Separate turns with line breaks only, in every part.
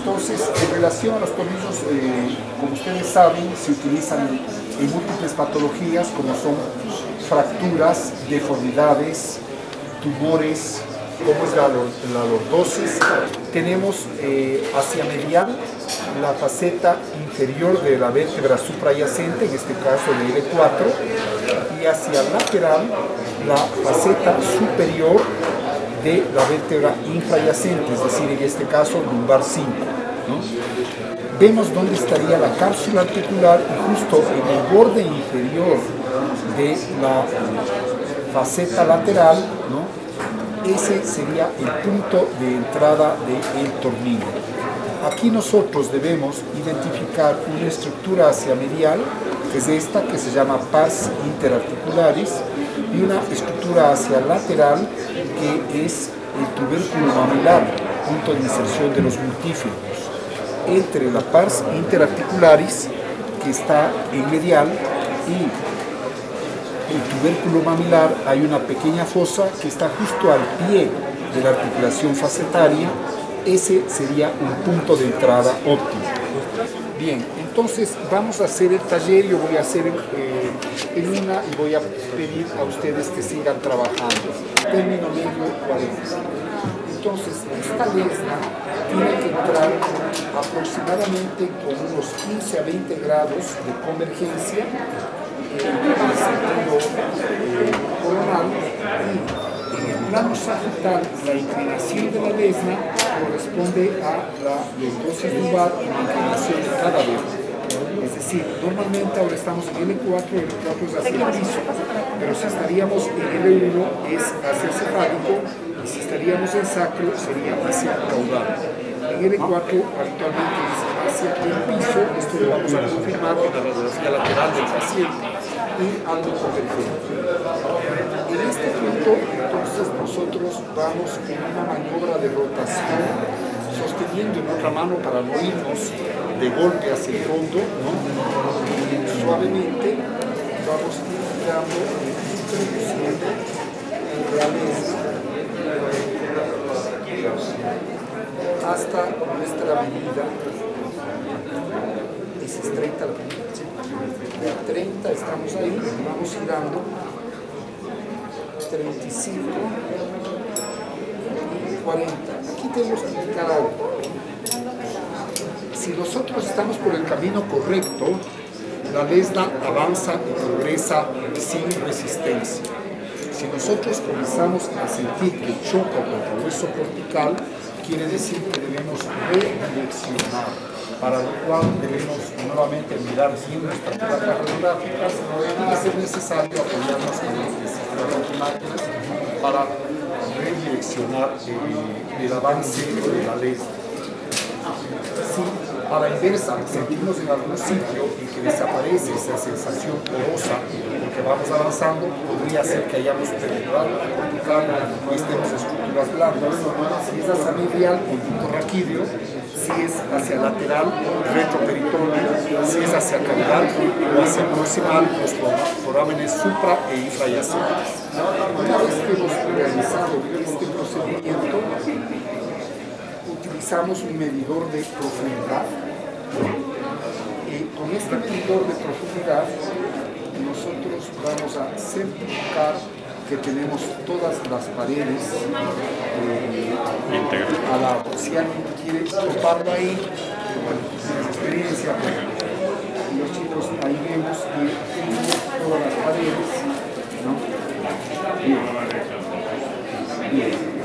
Entonces, en relación a los tornillos, como ustedes saben, se utilizan en múltiples patologías como son fracturas, deformidades, tumores, como es la lordosis. Tenemos hacia medial la faceta inferior de la vértebra suprayacente, en este caso de L4, y hacia lateral la faceta superior de la vértebra infrayacente, es decir, en este caso lumbar 5, ¿no? Vemos dónde estaría la cápsula articular y justo en el borde inferior de la faceta lateral, ¿no? Ese sería el punto de entrada del tornillo. Aquí nosotros debemos identificar una estructura hacia medial, que es esta, que se llama pars interarticularis, y una estructura hacia lateral, que es el tubérculo mamelar, punto de inserción de los multífidos. Entre la pars interarticularis, que está en medial, y el tubérculo mamilar hay una pequeña fosa que está justo al pie de la articulación facetaria. Ese sería un punto de entrada óptimo. Bien, entonces vamos a hacer el taller. Yo voy a hacer en una y voy a pedir a ustedes que sigan trabajando. Término medio 40. Entonces, esta lesna tiene que entrar aproximadamente con unos 15 a 20 grados de convergencia en el sentido coronal, y en el plano sagital la inclinación de la lesna corresponde a la lordosis lumbar y la inclinación de cada vértebra. Es decir, normalmente ahora estamos en L4, L4 es hacia el piso, pero si estaríamos en L1 es hacia el cefálico, y si estaríamos en sacro sería hacia el caudal. En L4 habitualmente es hacia el piso. Esto lo vamos a confirmar con la radiografía lateral del paciente y algo convergente. En este punto, entonces, nosotros vamos en una maniobra de rotación, sosteniendo en otra mano para no irnos de golpe hacia el fondo, ¿no? Y suavemente vamos girando e introduciendo la lesna hasta nuestra medida. Es 30 la medida, ¿sí? De 30 estamos ahí, vamos girando 35 y 40. Aquí tenemos que indicar algo. Si nosotros estamos por el camino correcto, la lesna avanza y progresa sin resistencia. Si nosotros comenzamos a sentir que choca contra el hueso cortical, quiere decir que debemos redireccionar, para lo cual debemos nuevamente mirar bien nuestras placas radiográficas y de ser necesario apoyarnos con estas máquinas para redireccionar el avance de la lesna. Si a la inversa sentimos en algún sitio en que desaparece esa sensación porosa porque vamos avanzando, podría ser que hayamos perturbado la cortical, no estemos estructuras blandas. Si es hacia medial, conducto raquídeo; si es hacia lateral, retroperitoneo; si es hacia caudal o hacia proximal, los forámenes supra e infrayacentes. Una vez que hemos realizado este procedimiento, utilizamos un medidor de profundidad. Con este medidor de profundidad nosotros vamos a certificar que tenemos todas las paredes al lado. Si alguien quiere toparlo ahí, bueno, tiene experiencia, y los chicos ahí vemos que tenemos todas las paredes, ¿no? Bien. Bien.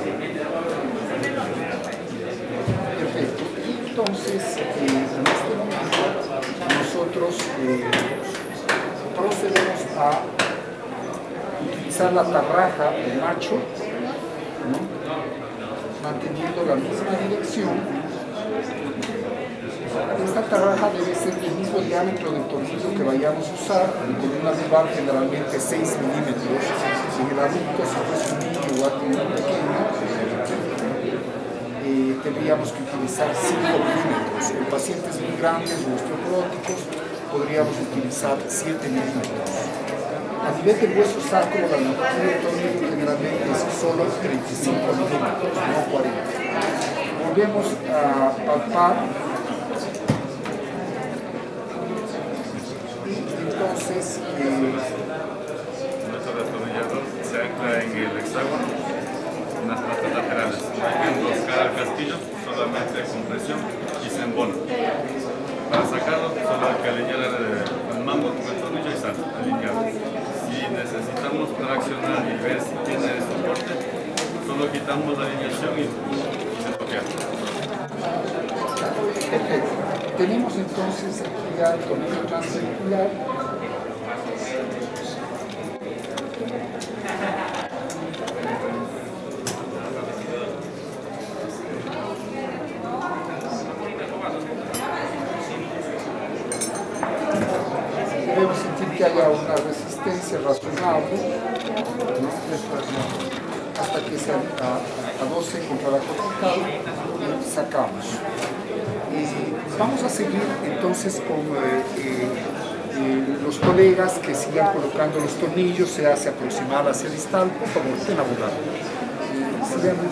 Perfecto. Y entonces, en este momento, nosotros procedemos a utilizar la tarraja del macho, ¿no? Manteniendo la misma dirección. Esta tarraja debe ser del mismo diámetro del tornillo que vayamos a usar, con una rival generalmente 6 milímetros. En el adulto, si fuese un niño o algo muy pequeño, tendríamos que utilizar 5 milímetros. En pacientes muy grandes o osteoporóticos podríamos utilizar 7 milímetros. A nivel del hueso sacro, la longitud del tornillo generalmente es solo 35 milímetros, no 40. volvemos a palpar. Entonces,
nuestro destornillador se ancla en el hexágono, en las patas laterales. Hay que enroscar el casquillo solamente con presión y se embona. Para sacarlo, solo hay que alinear el mango con el tornillo y sale alineado. Si necesitamos traccionar y ver si tiene soporte, solo quitamos la alineación y se bloquea.
Perfecto. Tenemos entonces aquí ya el tornillo transcircular. Debemos sentir que haya una resistencia razonable, ¿no? Hasta que se adoce contra la cortical y sacamos. Vamos a seguir entonces con los colegas que sigan colocando los tornillos, se hace aproximar hacia el distal. Por favor, estén a volar. Sigamos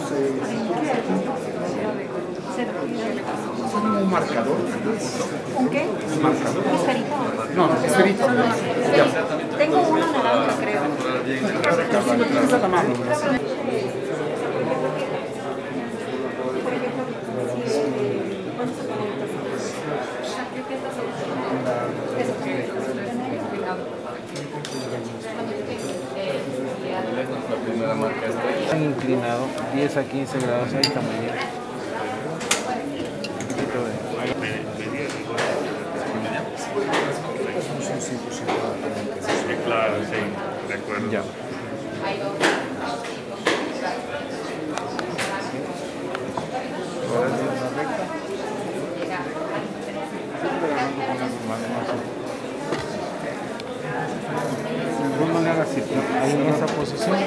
un marcador.
¿Un qué?
Un marcador.
¿Esferito?
No, esferito.
Tengo uno naranja, creo.
Si lo tienes a la mano.
La primera marca está ahí.
Están inclinado 10 a 15 grados, ahí está muy bien.
Claro, sí, de acuerdo.
Ya. Ahora es una recta. De alguna manera, si ahí en esa posición,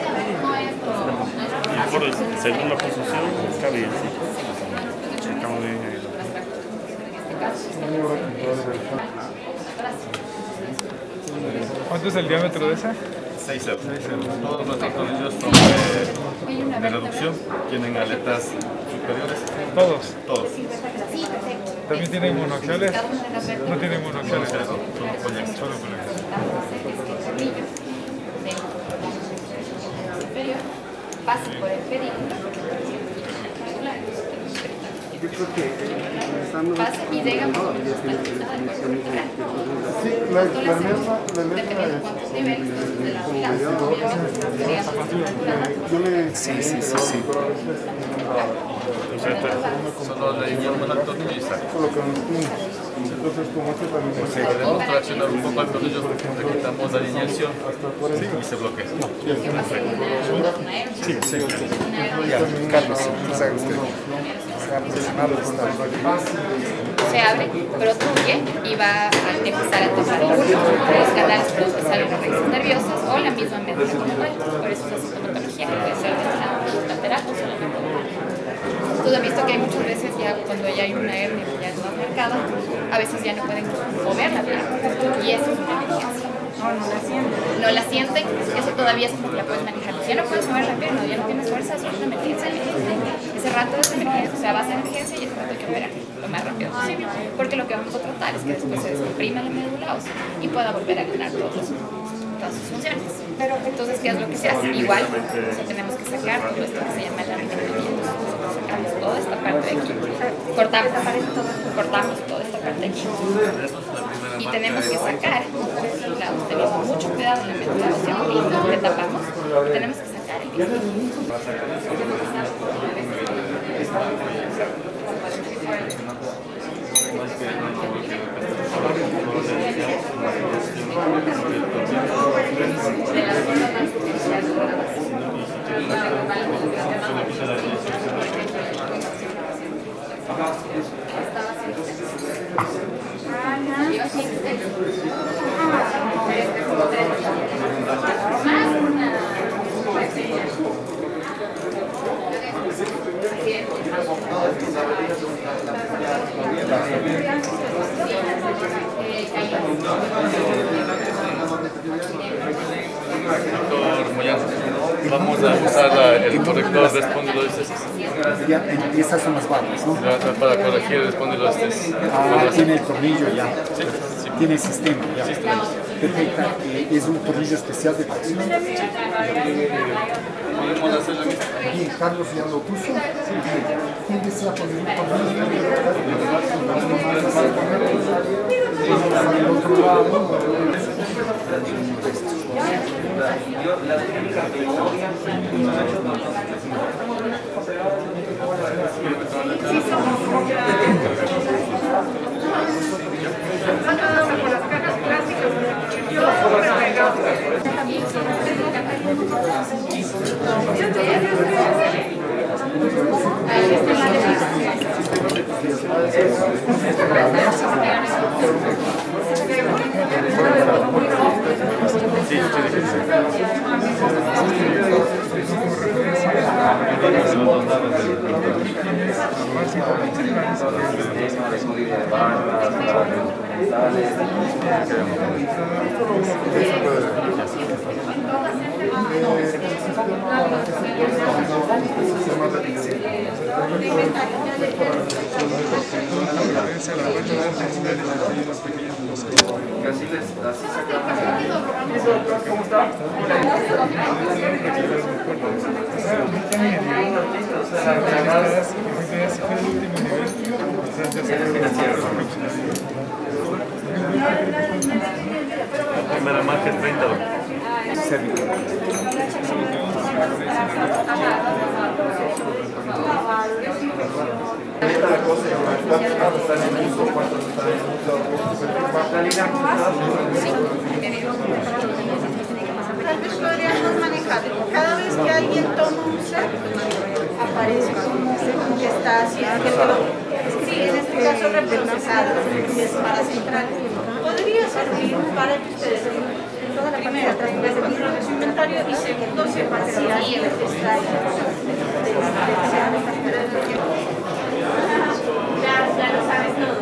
Y por según la posición, está bien, sí. Estamos bien ahí.
¿Cuánto es el diámetro de esa?
6 euros. Todos nuestros tornillos son de reducción, tienen aletas superiores.
Todos.
Todos.
¿También tienen monoaxiales? No tienen monoaxiales.
Son collares.
Solo con eso.
Pase por el pedículo.
Yo creo que
Pase y llegamos a la
Sí, la letra
dependiendo de cuántos niveles de la unidad.
Sí.
Solo le alineamos al tornillo y saca.
Entonces, como este también
Si queremos traccionar un poco al tornillo, le quitamos la alineación y se bloquea.
Carlos, sabe usted. Se ha aproximado
Se abre, protruye y va a empezar a tocar los canales por los que salen las raíces nerviosas o la misma médula como tal. Por eso es la sintomatología, que puede ser de la lateral o solamente local. Tú has visto que hay muchas veces ya cuando ya hay una hernia que ya es más marcada, a veces ya no pueden mover la pierna y eso es una emergencia. No la sienten, eso todavía es como que la puedes manejar. Ya no puedes mover la pierna, ya no tienes fuerza, es una emergencia. Ese rato es emergencia, o sea, vas a emergencia y ese rato hay que operar lo más rápido posible. Porque lo que vamos a tratar es que después se descomprima la médula ósea y pueda volver a ganar todas sus funciones. Entonces, ¿qué es lo que se hace? Igual, o sea, tenemos que sacar todo esto que se llama el arrepentimiento. Sacamos toda esta parte de aquí. Cortamos toda esta parte de aquí. Y tenemos que sacar, claro, teniendo mucho cuidado en la médula ósea, le tapamos y tenemos que sacar el
Doctor Moyano, vamos a usar el corrector de espondilolisis.
Ya, esas son las barras, ¿no?
Para corregir el espondilo
Tiene el tornillo ya.
Sí, sí.
Tiene el sistema ya. Detecta, es un tornillo especial de tracción.
Podemos hacerlo mismo.
Bien, Carlos ya lo puso. ¿Quién desea poner un tornillo? Al otro lado.
¿Cómo está?
Primera marca es $30.
Tal vez podríamos manejar. Cada vez que alguien toma un set, aparece como que está haciendo. Sí, en este caso reprocesado, es para central. Podría servir para que ustedes primero traigan de su inventario y segundo sepan si alguien está ahí. Ya lo sabes todo.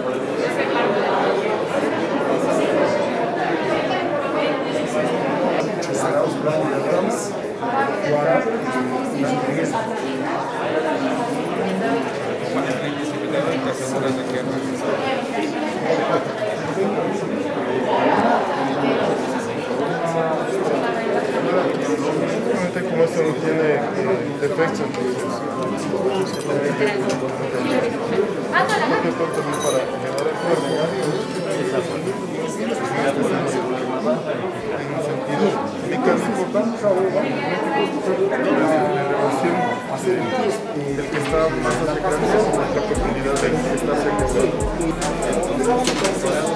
Como esto no tiene defectos, el que está más cercano es la profundidad del que está cerca.